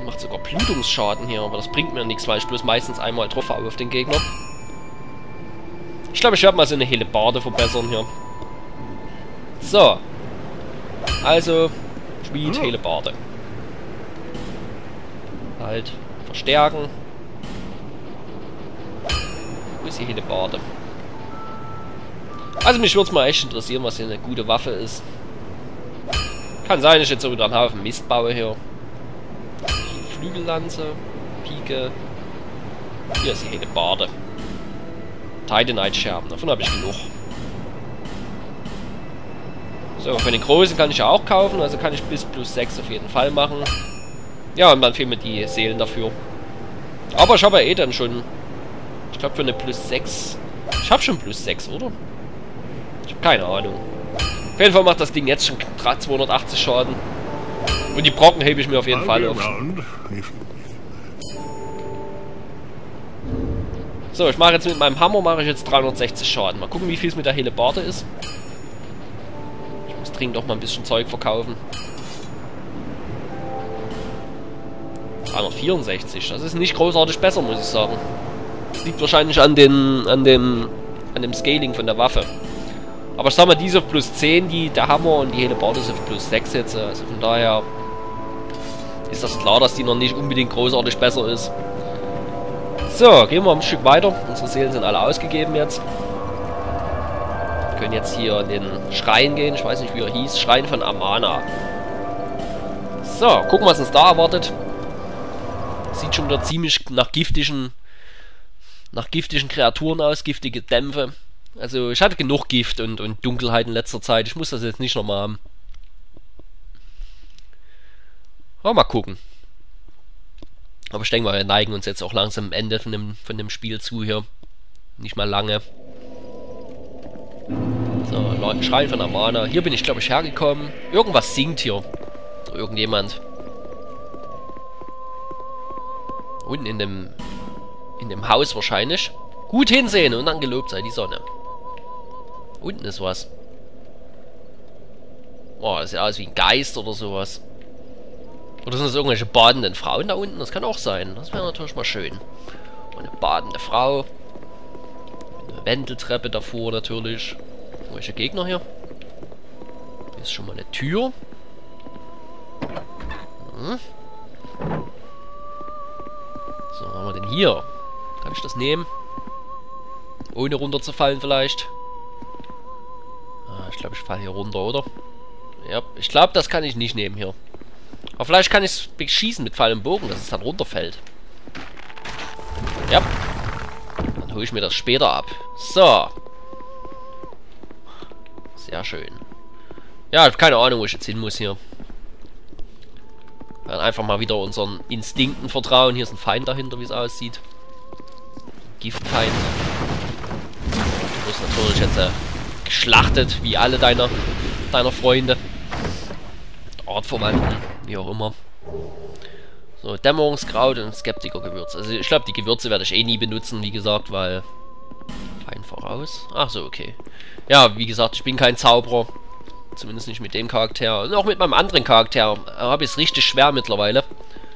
macht sogar Blutungsschaden hier, aber das bringt mir nichts, weil ich bloß meistens einmal drauf habe auf den Gegner. Ich glaube, ich werde mal so eine Hellebarde verbessern hier. So. Also, Schmied, Hellebarde. Halt, verstärken. Wo ist die Hellebarde? Also mich würde es mal echt interessieren, was hier eine gute Waffe ist. Kann sein, dass ich jetzt so wieder einen Haufen Mist baue hier. Flügellanze, Pike. Hier ist die Hellebarde. Titanite-Scherben, davon habe ich genug. So, von den großen kann ich ja auch kaufen, also kann ich bis plus 6 auf jeden Fall machen. Ja, und dann fehlen mir die Seelen dafür. Aber ich habe ja eh dann schon, ich glaube für eine plus 6, ich habe schon plus 6, oder? Ich habe keine Ahnung. Auf jeden Fall macht das Ding jetzt schon 280 Schaden. Und die Brocken hebe ich mir auf jeden Fall auf. So, ich mache jetzt mit meinem Hammer mache ich jetzt 360 Schaden. Mal gucken, wie viel es mit der Hellebarde ist. Ich muss dringend auch mal ein bisschen Zeug verkaufen. 364, das ist nicht großartig besser, muss ich sagen. Das liegt wahrscheinlich an dem Scaling von der Waffe. Aber ich sag mal, diese auf plus 10, der Hammer und die Hellebarde ist auf plus 6 jetzt. Also von daher ist das klar, dass die noch nicht unbedingt großartig besser ist. So, gehen wir ein Stück weiter. Unsere Seelen sind alle ausgegeben jetzt. Wir können jetzt hier in den Schrein gehen. Ich weiß nicht, wie er hieß. Schrein von Amana. So, gucken, was uns da erwartet. Sieht schon wieder ziemlich nach giftigen Kreaturen aus. Giftige Dämpfe. Also, ich hatte genug Gift und Dunkelheit in letzter Zeit. Ich muss das jetzt nicht nochmal haben. Aber mal gucken. Aber ich denke mal, wir neigen uns jetzt auch langsam am Ende von dem Spiel zu hier. Nicht mal lange. So, Schrein von Amana. Hier bin ich, glaube ich, hergekommen. Irgendwas singt hier. Irgendjemand. Unten in dem Haus wahrscheinlich. Gut hinsehen und dann gelobt sei die Sonne. Unten ist was. Oh, das sieht aus wie ein Geist oder sowas. Oder sind das irgendwelche badenden Frauen da unten? Das kann auch sein. Das wäre natürlich mal schön. Und eine badende Frau. Eine Wendeltreppe davor natürlich. Welche Gegner hier? Hier ist schon mal eine Tür. Hm. So, was haben wir denn hier? Kann ich das nehmen? Ohne runterzufallen vielleicht? Ah, ich glaube, ich falle hier runter, oder? Ja, ich glaube, das kann ich nicht nehmen hier. Aber vielleicht kann ich es beschießen mit Pfeil und Bogen, dass es dann runterfällt. Ja. Dann hole ich mir das später ab. So. Sehr schön. Ja, ich habe keine Ahnung, wo ich jetzt hin muss hier. Dann einfach mal wieder unseren Instinkten vertrauen. Hier ist ein Feind dahinter, wie es aussieht. Giftfeind. Du wirst natürlich jetzt geschlachtet, wie alle deiner Freunde. Artverwandten, wie auch immer. So, Dämmerungskraut und Skeptikergewürz. Also ich glaube, die Gewürze werde ich eh nie benutzen, wie gesagt, weil... Fein voraus. Ach so, okay. Ja, wie gesagt, ich bin kein Zauberer. Zumindest nicht mit dem Charakter. Und auch mit meinem anderen Charakter habe ich es richtig schwer mittlerweile.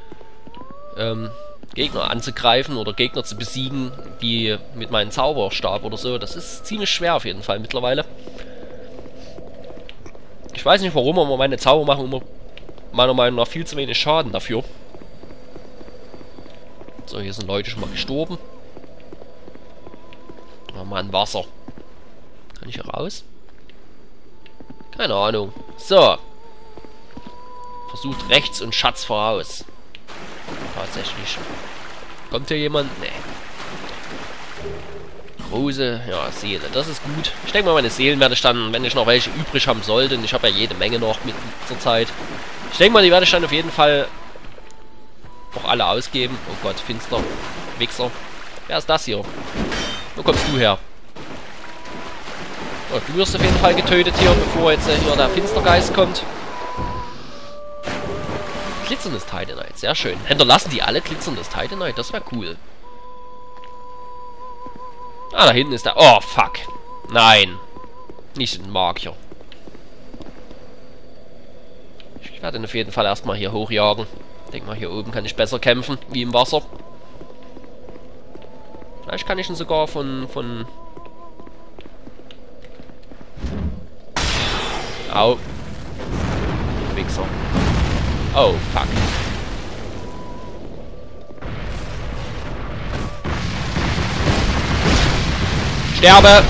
Gegner anzugreifen oder Gegner zu besiegen, die mit meinem Zauberstab oder so. Das ist ziemlich schwer auf jeden Fall mittlerweile. Ich weiß nicht warum, aber meine Zauber machen immer meiner Meinung nach viel zu wenig Schaden dafür. So, hier sind Leute schon mal gestorben. Oh Mann, Wasser. Kann ich hier raus? Keine Ahnung. So. Versucht rechts und Schatz voraus. Tatsächlich. Kommt hier jemand? Nee. Große, ja, Seele. Das ist gut. Ich denke mal, meine Seelen werde ich dann, wenn ich noch welche übrig haben sollte, und ich habe ja jede Menge noch mit zur Zeit. Ich denke mal, die werde ich dann auf jeden Fall auch alle ausgeben. Oh Gott, finster. Wichser. Wer ist das hier? Wo kommst du her? Oh, du wirst auf jeden Fall getötet hier, bevor jetzt hier der Finstergeist kommt. Glitzerndes Titanite, sehr schön. Hinterlassen die alle glitzerndes Titanite? Das wäre cool. Ah, da hinten ist der... Oh, fuck. Nein. Nicht ein Marker. Ich werde ihn auf jeden Fall erstmal hier hochjagen. Denk mal, hier oben kann ich besser kämpfen, wie im Wasser. Vielleicht kann ich ihn sogar von... Au. Wichser. Oh, fuck. Sterbe!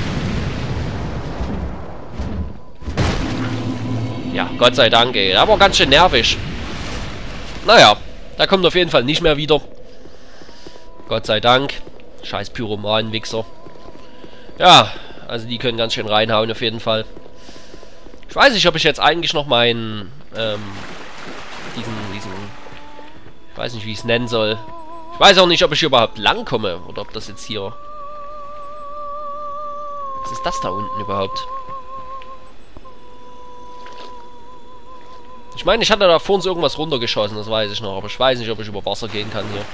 Ja, Gott sei Dank, ey. Aber ganz schön nervig. Naja, da kommt auf jeden Fall nicht mehr wieder. Gott sei Dank. Scheiß Pyromanen-Wichser. Ja, also die können ganz schön reinhauen auf jeden Fall. Ich weiß nicht, ob ich jetzt eigentlich noch meinen, ich weiß nicht, wie ich es nennen soll. Ich weiß auch nicht, ob ich hier überhaupt lang komme. Oder ob das jetzt hier... Was ist das da unten überhaupt? Ich meine, ich hatte da vorhin so irgendwas runtergeschossen, das weiß ich noch. Aber ich weiß nicht, ob ich über Wasser gehen kann hier.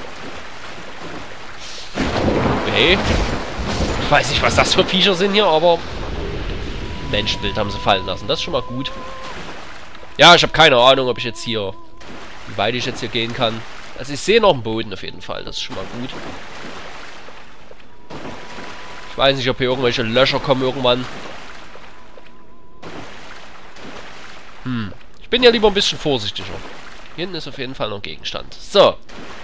Okay. Ich weiß nicht, was das für Viecher sind hier, aber... Menschenbild haben sie fallen lassen. Das ist schon mal gut. Ja, ich habe keine Ahnung, ob ich jetzt hier... Wie weit ich jetzt hier gehen kann. Also ich sehe noch einen Boden auf jeden Fall. Das ist schon mal gut. Ich weiß nicht, ob hier irgendwelche Löcher kommen irgendwann. Ich bin ja lieber ein bisschen vorsichtiger. Hier hinten ist auf jeden Fall noch ein Gegenstand. So.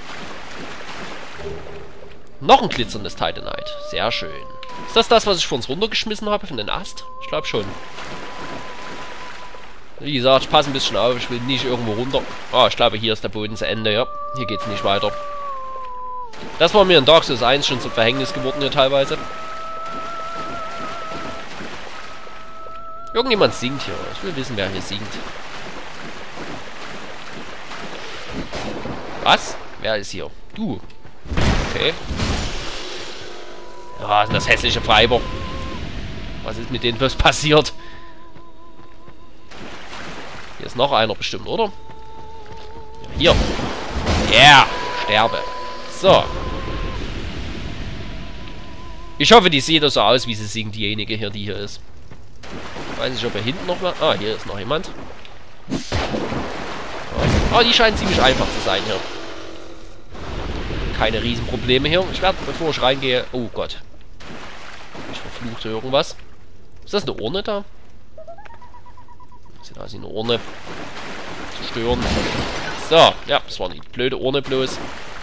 Noch ein glitzerndes Titanite. Sehr schön. Ist das das, was ich vor uns runtergeschmissen habe von den Ast? Ich glaube schon. Wie gesagt, ich passe ein bisschen auf. Ich will nicht irgendwo runter. Ah, ich glaube, hier ist der Boden zu Ende. Ja, hier geht es nicht weiter. Das war mir in Dark Souls 1 schon zum Verhängnis geworden hier teilweise. Irgendjemand singt hier. Ich will wissen, wer hier singt. Was? Wer ist hier? Du. Okay. Ja, sind das hässliche Freiber. Was ist mit denen bloß passiert? Hier ist noch einer bestimmt, oder? Hier. Yeah. Sterbe. So. Ich hoffe, die sieht so aus, wie sie singt, diejenige hier, die hier ist. Ich weiß nicht, ob hier hinten noch mal... Ah, hier ist noch jemand. Oh, die scheint ziemlich einfach zu sein hier. Keine Riesenprobleme hier. Ich werde, bevor ich reingehe... Oh Gott. Ich verfluchte irgendwas. Ist das eine Urne da? Sieht aus wie eine Urne. Zerstören. So, ja, das war die blöde Urne bloß.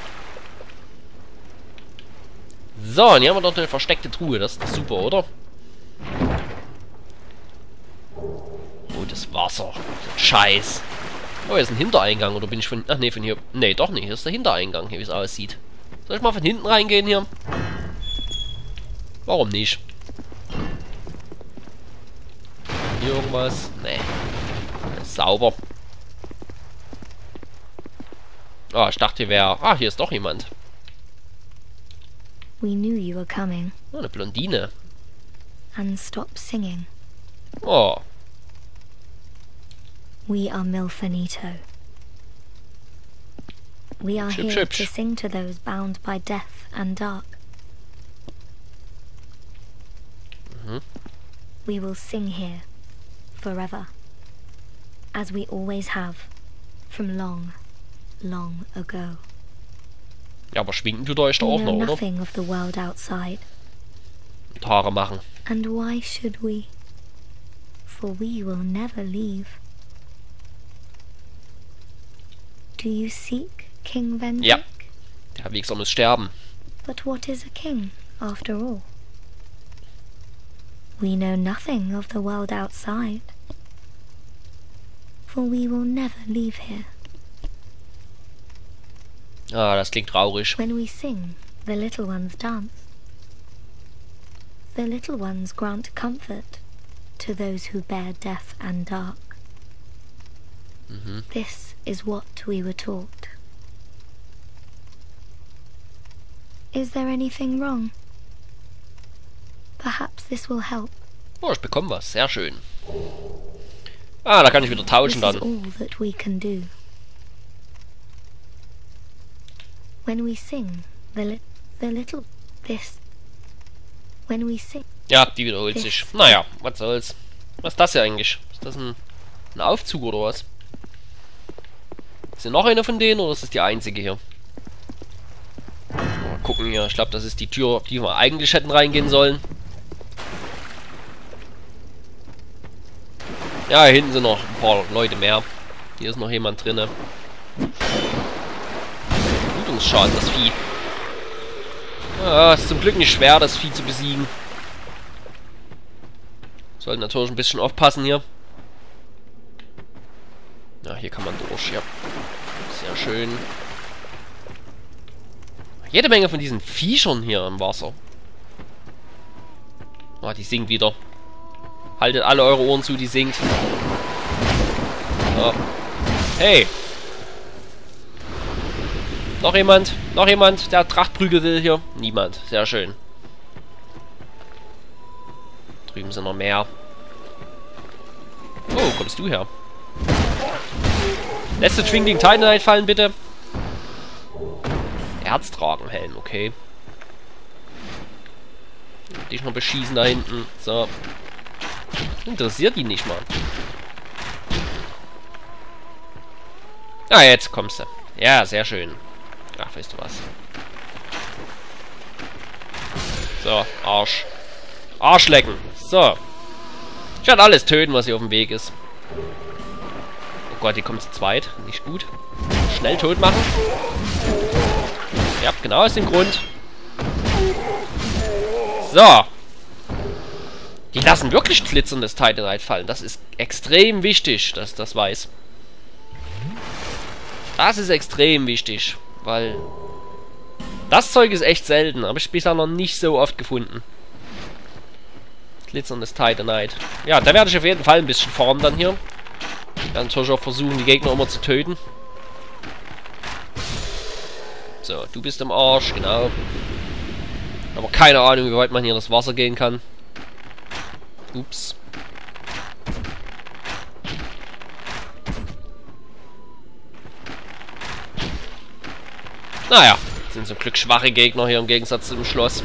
So, und hier haben wir noch eine versteckte Truhe. Das ist doch super, oder? Oh, das Wasser. Scheiß. Oh, hier ist ein Hintereingang. Oder bin ich von... Ach, nee, von hier... Nee, doch nicht. Hier ist der Hintereingang, hier, wie es aussieht. Soll ich mal von hinten reingehen hier? Warum nicht? Hier irgendwas? Nee. Ist sauber. Ah, ich dachte, hier wäre... Ah, hier ist doch jemand. We knew you were coming. Oh, eine Blondine. And stop singing. Oh. We are Milfanito. We are Hübsch, here hübsch. to sing to those bound by death and dark. We will sing here forever, as we always have, from long, long ago. Ja, aber schwingen tut euch da We auch know noch, oder? nothing of the world outside, Und Haare machen. and why should we? For we will never leave. Do you seek King Vendrick? Ja. Der Wichser muss sterben. But what is a king, after all? We know nothing of the world outside, for we will never leave here. Ah, das klingt traurig. When we sing, the little ones dance. The little ones grant comfort to those who bear death and dark. This is what we were taught. Is there anything wrong? Perhaps this will help. Oh, ich bekomme was. Sehr schön. Ah, da kann ich wieder This tauschen is dann. all that we can do. When we sing, the little this. When we sing. Ja, die wiederholt sich. Naja, was soll's. Was ist das hier eigentlich? Ist das ein Aufzug oder was? Ist hier noch eine von denen oder ist das die einzige hier? Mal gucken hier. Ich glaube, das ist die Tür, auf die wir eigentlich hätten reingehen sollen. Ja, hier hinten sind noch ein paar Leute mehr. Hier ist noch jemand drinne. Blutungsschaden, das Vieh. Ja, ist zum Glück nicht schwer, das Vieh zu besiegen. Sollten natürlich ein bisschen aufpassen hier. Ja, hier kann man durch, ja. Sehr schön. Jede Menge von diesen Viechern hier im Wasser. Ah, die sinkt wieder. Haltet alle eure Ohren zu, die sinkt. So. Hey! Noch jemand? Noch jemand, der Trachtprügel will hier? Niemand. Sehr schön. Drüben sind noch mehr. Oh, kommst du her? Letzte Twinkling Titanite fallen, bitte. Herztragenhelm, okay. Dich noch beschießen da hinten. So. Interessiert die nicht mal. Ah, jetzt kommst du. Ja, sehr schön. Ach, weißt du was. So, Arsch. Arsch lecken. So. Ich werde alles töten, was hier auf dem Weg ist. Oh Gott, die kommt zu zweit. Nicht gut. Schnell tot machen. Ja, genau aus dem Grund. So. Die lassen wirklich glitzerndes Titanite fallen. Das ist extrem wichtig, dass ich das weiß. Das ist extrem wichtig, weil das Zeug ist echt selten. Habe ich bisher noch nicht so oft gefunden. Glitzerndes Titanite. Ja, da werde ich auf jeden Fall ein bisschen farmen dann hier. Ich werde natürlich auch versuchen, die Gegner immer zu töten. So, du bist im Arsch, genau. Aber keine Ahnung, wie weit man hier in das Wasser gehen kann. Ups. Naja, sind zum Glück schwache Gegner hier im Gegensatz zum Schloss.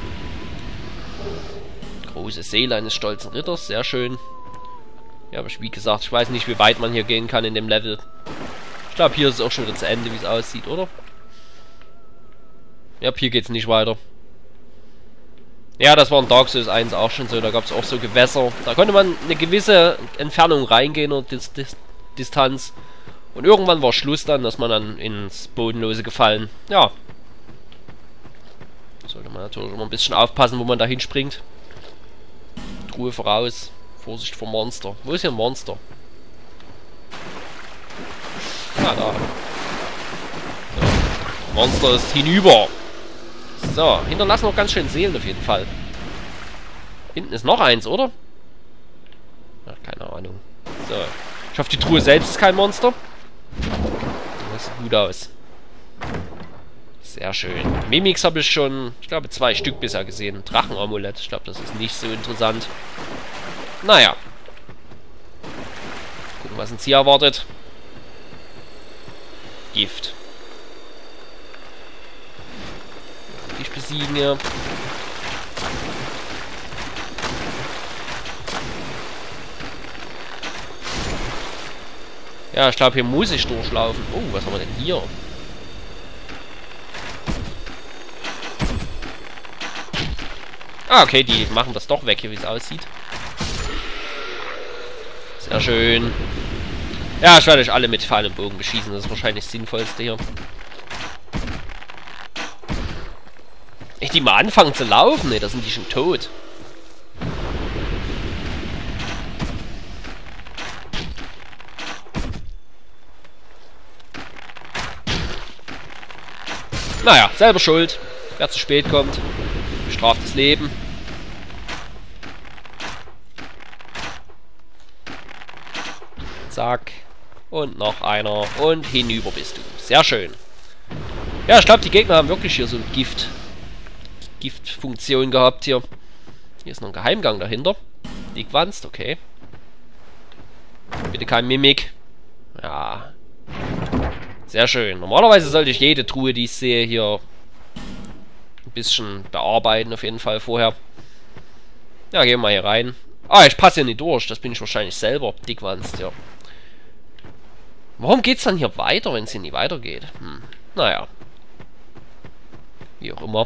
Große Seele eines stolzen Ritters, sehr schön. Ja, aber wie gesagt, ich weiß nicht, wie weit man hier gehen kann in dem Level. Ich glaube, hier ist es auch schon wieder zu Ende, wie es aussieht, oder? Ja, hier geht es nicht weiter. Ja, das war in Dark Souls 1 auch schon so. Da gab es auch so Gewässer. Da konnte man eine gewisse Entfernung reingehen oder Distanz. Und irgendwann war Schluss dann, dass man dann ins Bodenlose gefallen. Ja. Sollte man natürlich immer ein bisschen aufpassen, wo man da hinspringt. Truhe voraus. Vorsicht vor Monster. Wo ist hier ein Monster? Ah, da. So. Monster ist hinüber. So, hinterlassen noch ganz schön Seelen auf jeden Fall. Hinten ist noch eins, oder? Ach, keine Ahnung. So. Ich hoffe, die Truhe selbst ist kein Monster. Das sieht gut aus. Sehr schön. Mimics habe ich schon, ich glaube, 2 Stück bisher gesehen. Drachenamulett. Ich glaube, das ist nicht so interessant. Naja. Gucken, was uns hier erwartet. Gift. Dich besiegen hier. Ja, ich glaube, hier muss ich durchlaufen. Oh, was haben wir denn hier? Ah, okay, die machen das doch weg hier, wie es aussieht. Sehr schön. Ja, ich werde euch alle mit Pfeil und Bogen beschießen. Das ist wahrscheinlich das Sinnvollste hier. Echt, die mal anfangen zu laufen? Ne, da sind die schon tot. Naja, selber schuld. Wer zu spät kommt, bestraftes Leben. Zack. Und noch einer. Und hinüber bist du. Sehr schön. Ja, ich glaube, die Gegner haben wirklich hier so ein Giftfunktion gehabt hier. Hier ist noch ein Geheimgang dahinter. Dickwanst, okay. Bitte kein Mimik. Ja. Sehr schön. Normalerweise sollte ich jede Truhe, die ich sehe, hier ein bisschen bearbeiten, auf jeden Fall vorher. Ja, gehen wir mal hier rein. Ah, ich passe hier nicht durch. Das bin ich wahrscheinlich selber. Dickwanst, ja. Warum geht's dann hier weiter, wenn es hier nie weitergeht? Naja. Wie auch immer.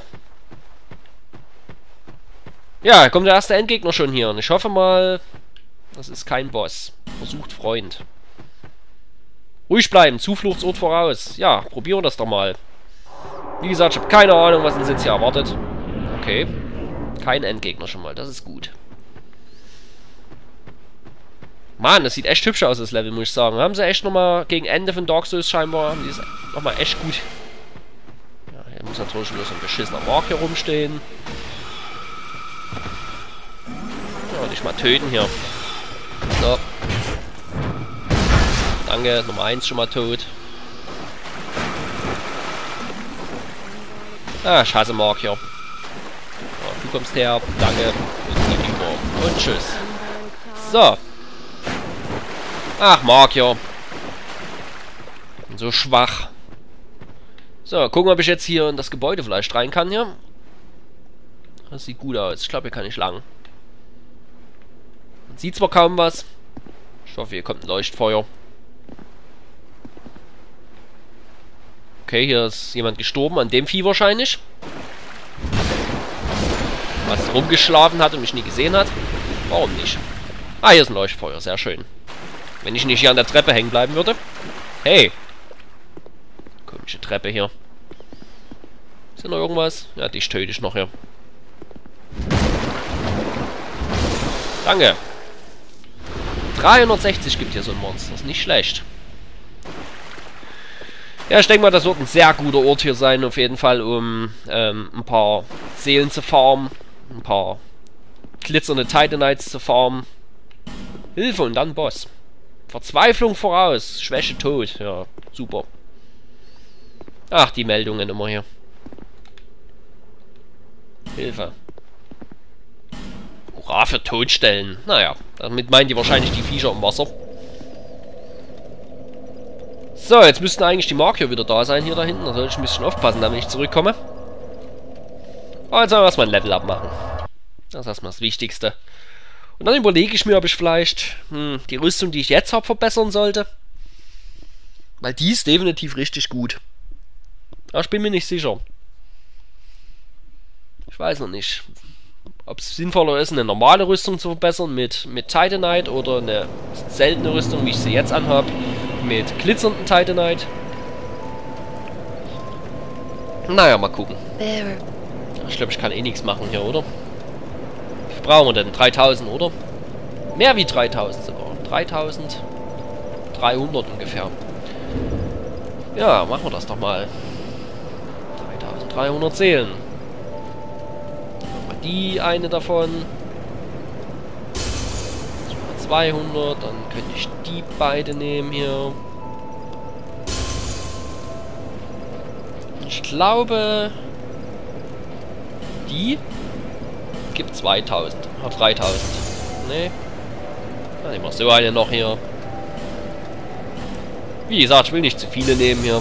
Ja, kommt der erste Endgegner schon hier. Und ich hoffe mal, das ist kein Boss. Versucht Freund. Ruhig bleiben, Zufluchtsort voraus. Ja, probieren wir das doch mal. Wie gesagt, ich habe keine Ahnung, was uns jetzt hier erwartet. Okay. Kein Endgegner schon mal, das ist gut. Mann, das sieht echt hübsch aus, das Level, muss ich sagen. Haben sie echt nochmal gegen Ende von Dark Souls scheinbar, haben die es nochmal echt gut. Ja, hier muss natürlich nur so ein beschissener Mark hier rumstehen. Ja, dich mal töten hier. So. Danke, Nummer 1 schon mal tot. Ah, ich hasse Mark hier. Ja, du kommst her, danke. Und tschüss. So. Ach, Mark hier. So schwach. So, gucken, ob ich jetzt hier in das Gebäude vielleicht rein kann hier. Das sieht gut aus. Ich glaube, hier kann ich lang. Man sieht zwar kaum was. Ich hoffe, hier kommt ein Leuchtfeuer. Okay, hier ist jemand gestorben, an dem Vieh wahrscheinlich. Was rumgeschlafen hat und mich nie gesehen hat. Warum nicht? Ah, hier ist ein Leuchtfeuer, sehr schön. Wenn ich nicht hier an der Treppe hängen bleiben würde. Hey! Komische Treppe hier. Ist hier noch irgendwas? Ja, dich töte ich noch hier. Danke. 360 gibt hier so ein Monster. Das ist nicht schlecht. Ja, ich denke mal, das wird ein sehr guter Ort hier sein, auf jeden Fall, um ein paar Seelen zu farmen, ein paar glitzernde Titanites zu farmen. Hilfe und dann Boss. Verzweiflung voraus, Schwäche tot. Ja, super. Ach, die Meldungen immer hier. Hilfe. Hurra für Todstellen. Naja, damit meinen die wahrscheinlich die Viecher im Wasser. So, jetzt müssten eigentlich die Marker wieder da sein hier da hinten. Da sollte ich ein bisschen aufpassen, damit ich zurückkomme. Aber jetzt sollen wir erstmal ein Level abmachen. Das ist erstmal das Wichtigste. Und dann überlege ich mir, ob ich vielleicht die Rüstung, die ich jetzt habe, verbessern sollte. Weil die ist definitiv richtig gut. Aber ich bin mir nicht sicher. Ich weiß noch nicht, ob es sinnvoller ist, eine normale Rüstung zu verbessern mit Titanite oder eine seltene Rüstung, wie ich sie jetzt anhabe, mit glitzernden Titanite. Naja, mal gucken. Ich glaube, ich kann eh nichts machen hier, oder? Wie viel brauchen wir denn? 3000, oder? Mehr wie 3000 sogar. 3300 ungefähr. Ja, machen wir das doch mal. 3300 Seelen. Mal die eine davon. 200, dann könnte ich die beide nehmen hier. Ich glaube, die gibt 2000. Hat 3000. Nee. Dann nehmen wir so eine noch hier. Wie gesagt, ich will nicht zu viele nehmen hier.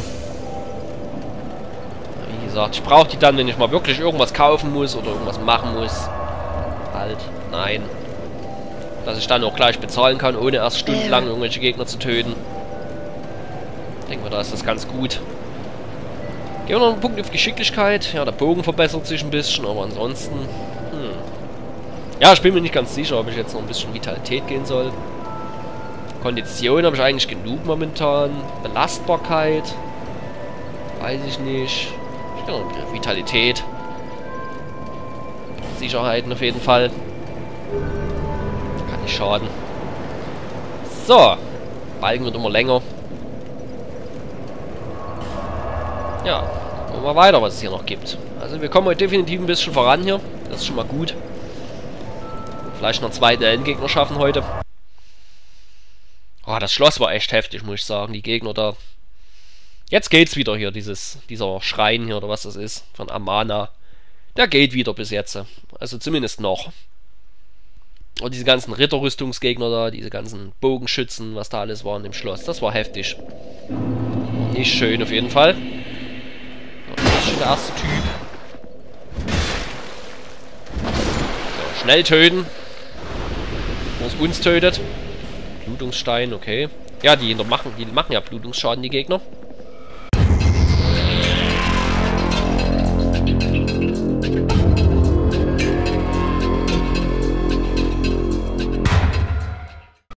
Wie gesagt, ich brauche die dann, wenn ich mal wirklich irgendwas kaufen muss oder irgendwas machen muss. Halt, nein. Dass ich dann auch gleich bezahlen kann, ohne erst stundenlang irgendwelche Gegner zu töten. Ich denke mal, da ist das ganz gut. Gehen wir noch einen Punkt auf Geschicklichkeit. Ja, der Bogen verbessert sich ein bisschen, aber ansonsten... Ja, ich bin mir nicht ganz sicher, ob ich jetzt noch ein bisschen Vitalität gehen soll. Kondition habe ich eigentlich genug momentan. Belastbarkeit. Weiß ich nicht. Ich gehe noch ein bisschen Vitalität. Sicherheiten auf jeden Fall. Kann nicht schaden. So. Balken wird immer länger. Ja, gucken wir mal weiter, was es hier noch gibt. Also wir kommen heute definitiv ein bisschen voran hier. Das ist schon mal gut. Vielleicht noch einen zweiten Endgegner schaffen heute. Oh, das Schloss war echt heftig, muss ich sagen. Die Gegner da. Jetzt geht's wieder hier, dieser Schrein hier, oder was das ist, von Amana. Der geht wieder bis jetzt. Also zumindest noch. Und diese ganzen Ritterrüstungsgegner da, diese ganzen Bogenschützen, was da alles war in dem Schloss. Das war heftig. Nicht schön auf jeden Fall. Das ist schon der erste Typ. So, schnell töten. Bevor es uns tötet. Blutungsstein, okay. Ja, die machen ja Blutungsschaden, die Gegner.